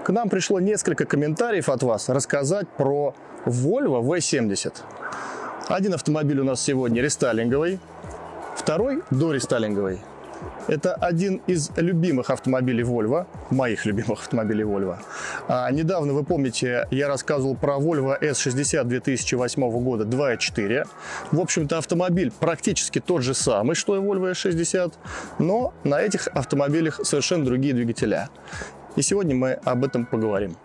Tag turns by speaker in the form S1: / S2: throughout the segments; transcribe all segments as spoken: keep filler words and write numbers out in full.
S1: К нам пришло несколько комментариев от вас рассказать про Volvo ви семьдесят. Один автомобиль у нас сегодня рестайлинговый, второй дорестайлинговый. Это один из любимых автомобилей Volvo, моих любимых автомобилей Volvo. А недавно, вы помните, я рассказывал про Volvo эс шестьдесят две тысячи восьмого года два и четыре. В общем-то, автомобиль практически тот же самый, что и Volvo эс шестьдесят, но на этих автомобилях совершенно другие двигателя. И сегодня мы об этом поговорим.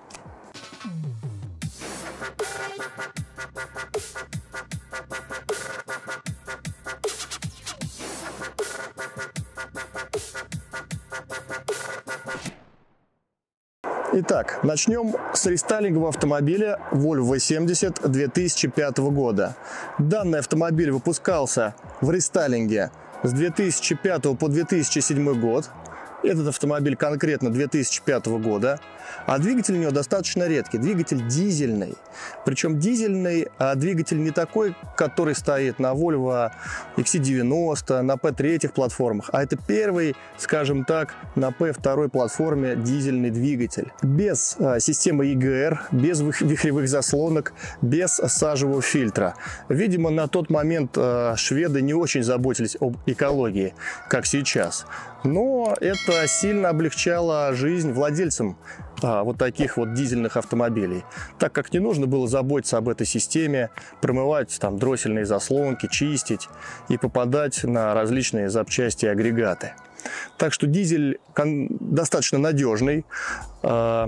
S1: Итак, начнем с рестайлингового автомобиля Volvo ви семьдесят две тысячи пятого года. Данный автомобиль выпускался в рестайлинге с две тысячи пятого по две тысячи седьмой год. Этот автомобиль конкретно две тысячи пятого года, а двигатель у него достаточно редкий, двигатель дизельный. Причем дизельный, а двигатель не такой, который стоит на Volvo икс си девяносто, на пэ три платформах, а это первый, скажем так, на пэ два платформе дизельный двигатель. Без а, системы и гэ эр, без вихревых заслонок, без сажевого фильтра. Видимо, на тот момент а, шведы не очень заботились об экологии, как сейчас. Но это сильно облегчало жизнь владельцам а, вот таких вот дизельных автомобилей, так как не нужно было заботиться об этой системе, промывать там дроссельные заслонки, чистить и попадать на различные запчасти и агрегаты. Так что дизель достаточно надежный. А,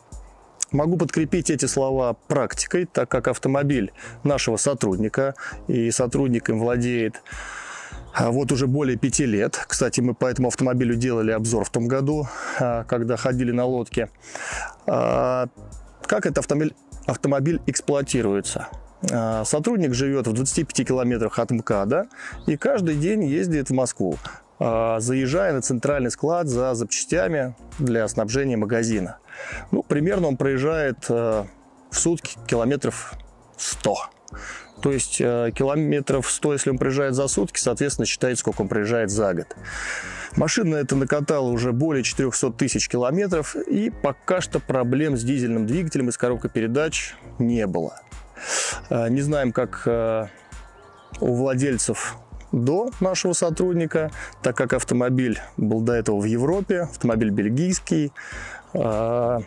S1: могу подкрепить эти слова практикой, так как автомобиль нашего сотрудника, и сотрудник им владеет вот уже более пяти лет. Кстати, мы по этому автомобилю делали обзор в том году, когда ходили на лодке. Как этот автомобиль, автомобиль эксплуатируется? Сотрудник живет в двадцати пяти километрах от МКАДа и каждый день ездит в Москву, заезжая на центральный склад за запчастями для снабжения магазина. Ну, примерно он проезжает в сутки километров сто. То есть километров сто, если он проезжает за сутки, соответственно, считайте, сколько он проезжает за год. Машина эта накатала уже более четырёхсот тысяч километров, и пока что проблем с дизельным двигателем и с коробкой передач не было. Не знаем, как у владельцев до нашего сотрудника, так как автомобиль был до этого в Европе, автомобиль бельгийский, но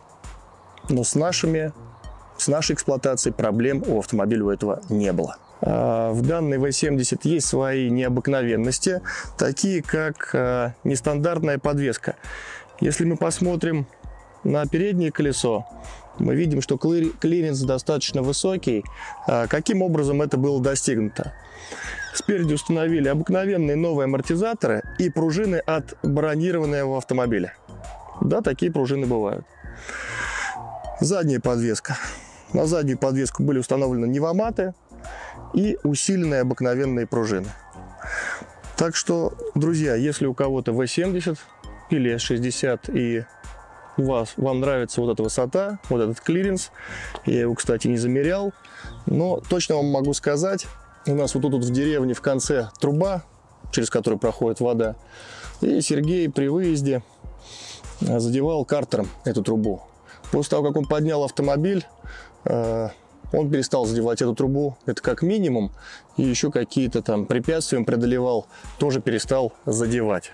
S1: с нашими С нашей эксплуатацией проблем у автомобиля у этого не было. В данной ви семьдесят есть свои необыкновенности, такие как нестандартная подвеска. Если мы посмотрим на переднее колесо, мы видим, что клиренс достаточно высокий. Каким образом это было достигнуто? Спереди установили обыкновенные новые амортизаторы и пружины от бронированного автомобиля. Да, такие пружины бывают. Задняя подвеска. На заднюю подвеску были установлены невоматы и усиленные обыкновенные пружины. Так что, друзья, если у кого-то ви семьдесят или эс шестьдесят и у вас, вам нравится вот эта высота, вот этот клиренс, я его, кстати, не замерял, но точно вам могу сказать, у нас вот тут вот в деревне в конце труба, через которую проходит вода, и Сергей при выезде задевал картером эту трубу. После того, как он поднял автомобиль, он перестал задевать эту трубу, это как минимум, и еще какие-то там препятствия он преодолевал, тоже перестал задевать.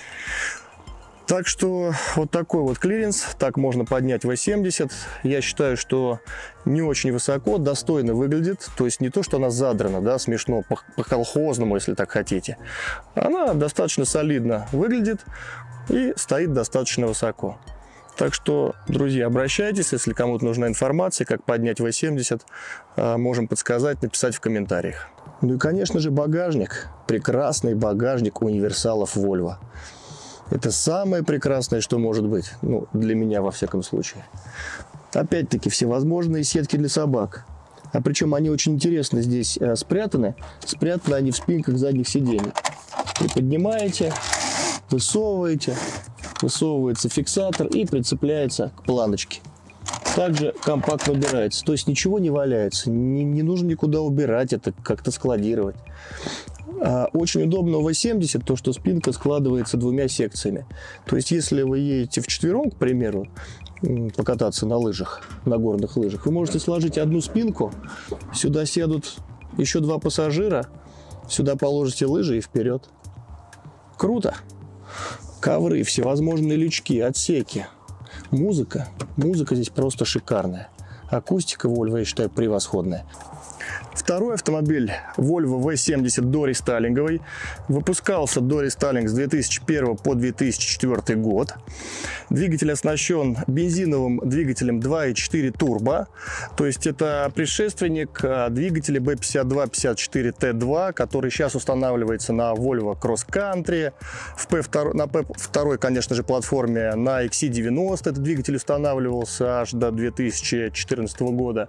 S1: Так что вот такой вот клиренс, так можно поднять ви семьдесят. Я считаю, что не очень высоко, достойно выглядит, то есть не то, что она задрана, да, смешно, по-колхозному, если так хотите. Она достаточно солидно выглядит и стоит достаточно высоко. Так что, друзья, обращайтесь, если кому-то нужна информация, как поднять ви семьдесят, можем подсказать, написать в комментариях. Ну и, конечно же, багажник. Прекрасный багажник универсалов Volvo. Это самое прекрасное, что может быть. Ну, для меня, во всяком случае. Опять-таки, всевозможные сетки для собак. А причем они очень интересно здесь спрятаны. Спрятаны они в спинках задних сидений. Приподнимаете, высовываете. Высовывается фиксатор и прицепляется к планочке. Также компактно убирается, то есть ничего не валяется, не, не нужно никуда убирать это, как-то складировать. Очень удобно у вэ семьдесят то, что спинка складывается двумя секциями. То есть, если вы едете вчетвером, к примеру, покататься на лыжах, на горных лыжах, вы можете сложить одну спинку, сюда сядут еще два пассажира, сюда положите лыжи и вперед. Круто! Ковры, всевозможные лючки, отсеки. Музыка. Музыка здесь просто шикарная. Акустика Volvo, я считаю, превосходная. Второй автомобиль Volvo вэ семьдесят дорестайлинговый. Выпускался дорестайлинг с две тысячи первого по две тысячи четвёртый год. Двигатель оснащен бензиновым двигателем два и четыре турбо. То есть это предшественник двигателя бэ пятьдесят два пятьдесят четыре тэ два, который сейчас устанавливается на Volvo Cross Country. В пэ два, на пэ два, конечно же, платформе на икс си девяносто этот двигатель устанавливался аж до две тысячи четырнадцатого года.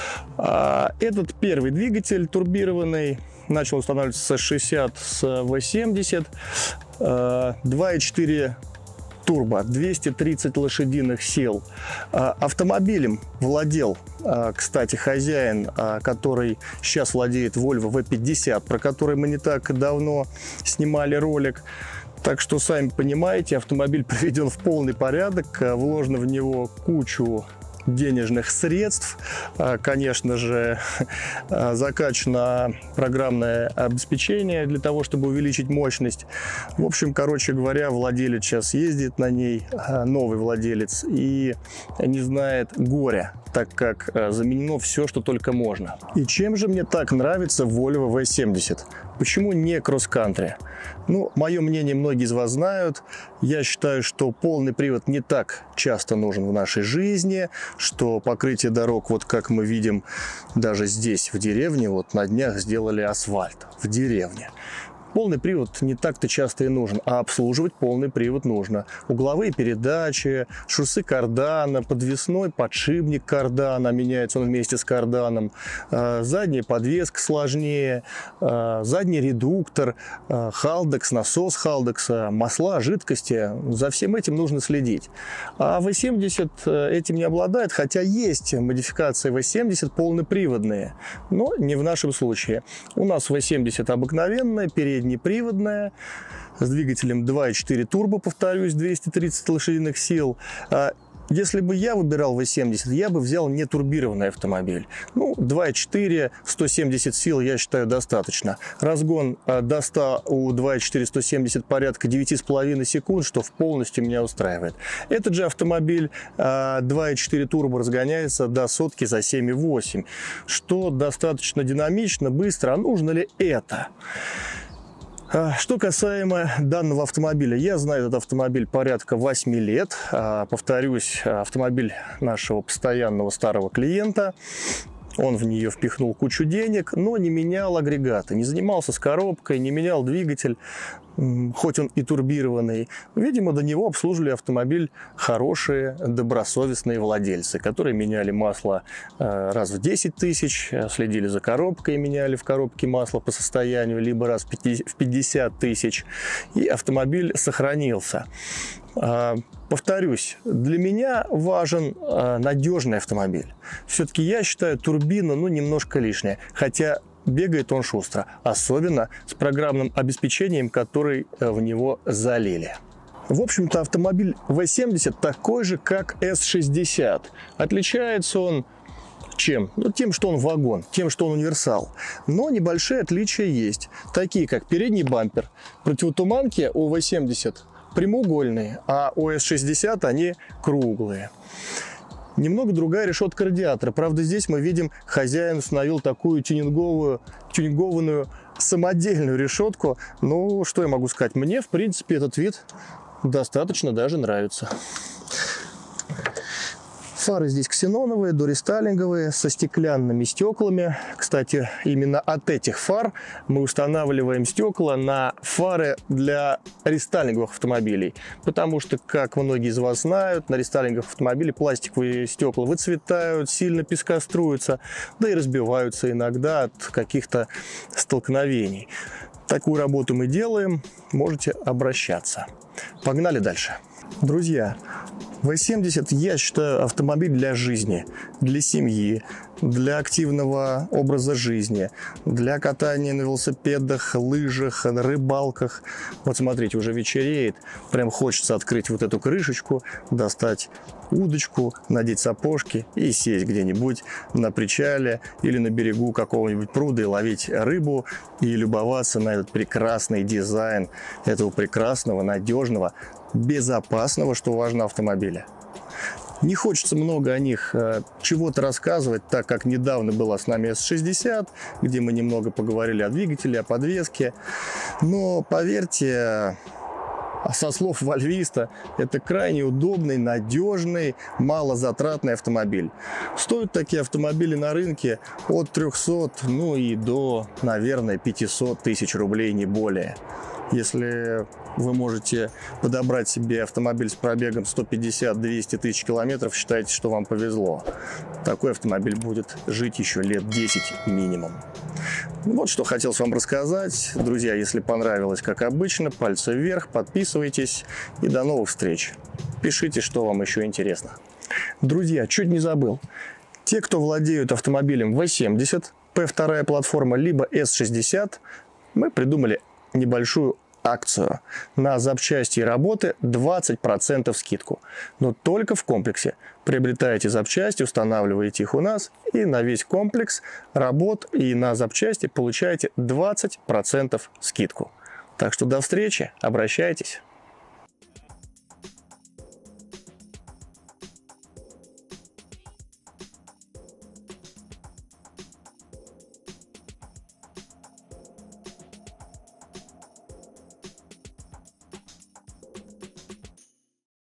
S1: Этот первый двигатель турбированный начал устанавливаться с эс шестьдесят с вэ семьдесят, два и четыре турбо, двести тридцать лошадиных сил. Автомобилем владел, кстати, хозяин, который сейчас владеет Volvo вэ пятьдесят, про который мы не так давно снимали ролик. Так что, сами понимаете, автомобиль приведен в полный порядок, вложено в него кучу денежных средств, конечно же, закачано программное обеспечение для того, чтобы увеличить мощность. В общем, короче говоря, владелец сейчас ездит на ней, новый владелец, и не знает горя, так как заменено все, что только можно. И чем же мне так нравится Volvo вэ семьдесят? Почему не кросс-кантри? Ну, мое мнение многие из вас знают. Я считаю, что полный привод не так часто нужен в нашей жизни, что покрытие дорог, вот как мы видим даже здесь, в деревне, вот на днях сделали асфальт в деревне. Полный привод не так-то часто и нужен, а обслуживать полный привод нужно. Угловые передачи, шоссе кардана, подвесной подшипник кардана, меняется он вместе с карданом, задняя подвеска сложнее, задний редуктор, халдекс, насос халдекса, масла, жидкости. За всем этим нужно следить. А вэ семьдесят этим не обладает, хотя есть модификации вэ семьдесят полноприводные, но не в нашем случае. У нас вэ семьдесят обыкновенная, передняя, неприводная, с двигателем два и четыре турбо, повторюсь, двести тридцать лошадиных сил. Если бы я выбирал вэ семьдесят, я бы взял не турбированный автомобиль. Ну, два и четыре, сто семьдесят сил, я считаю, достаточно. Разгон до ста у два и четыре сто семьдесят порядка девять с половиной секунд, что полностью меня устраивает. Этот же автомобиль два и четыре турбо разгоняется до сотки за семь и восемь, что достаточно динамично, быстро. А нужно ли это? Что касаемо данного автомобиля, я знаю этот автомобиль порядка восьми лет. Повторюсь, автомобиль нашего постоянного старого клиента. Он в нее впихнул кучу денег, но не менял агрегаты, не занимался с коробкой, не менял двигатель, хоть он и турбированный. Видимо, до него обслуживали автомобиль хорошие, добросовестные владельцы, которые меняли масло раз в десять тысяч, следили за коробкой, меняли в коробке масло по состоянию, либо раз в пятьдесят тысяч, и автомобиль сохранился. Повторюсь, для меня важен надежный автомобиль. Все-таки я считаю, турбина, ну, немножко лишняя, хотя бегает он шустро, особенно с программным обеспечением, который в него залили. В общем-то, автомобиль вэ семьдесят такой же, как эс шестьдесят. Отличается он чем? Ну, тем, что он вагон, тем, что он универсал. Но небольшие отличия есть, такие как передний бампер. Противотуманки у вэ семьдесят прямоугольные, а у эс шестьдесят они круглые. Немного другая решетка радиатора. Правда, здесь мы видим, хозяин установил такую тюнинговую, тюнингованную самодельную решетку. Ну, что я могу сказать? Мне, в принципе, этот вид достаточно даже нравится. Фары здесь ксеноновые, дорестайлинговые, со стеклянными стеклами. Кстати, именно от этих фар мы устанавливаем стекла на фары для рестайлинговых автомобилей. Потому что, как многие из вас знают, на рестайлинговых автомобилях пластиковые стекла выцветают, сильно пескоструются, да и разбиваются иногда от каких-то столкновений. Такую работу мы делаем, можете обращаться. Погнали дальше. Друзья, вэ семьдесят, я считаю, автомобиль для жизни, для семьи, для активного образа жизни, для катания на велосипедах, лыжах, на рыбалках. Вот смотрите, уже вечереет, прям хочется открыть вот эту крышечку, достать удочку, надеть сапожки и сесть где-нибудь на причале или на берегу какого-нибудь пруда и ловить рыбу и любоваться на этот прекрасный дизайн этого прекрасного, надежного, безопасного, что важно, автомобиля. Не хочется много о них э, чего-то рассказывать, так как недавно была с нами эс шестьдесят, где мы немного поговорили о двигателе, о подвеске. Но поверьте, со слов вольвиста, это крайне удобный, надежный, малозатратный автомобиль. Стоят такие автомобили на рынке от трёхсот, ну и до, наверное, пятисот тысяч рублей, не более. Если вы можете подобрать себе автомобиль с пробегом сто пятьдесят — двести тысяч километров, считайте, что вам повезло. Такой автомобиль будет жить еще лет десять минимум. Вот что хотел вам рассказать. Друзья, если понравилось, как обычно, пальцы вверх, подписывайтесь и до новых встреч. Пишите, что вам еще интересно. Друзья, чуть не забыл. Те, кто владеют автомобилем вэ семьдесят, пэ два платформа, либо эс шестьдесят, мы придумали небольшую акцию на запчасти и работы двадцать процентов скидку. Но только в комплексе. Приобретаете запчасти, устанавливаете их у нас, и на весь комплекс работ и на запчасти получаете двадцать процентов скидку. Так что до встречи, обращайтесь.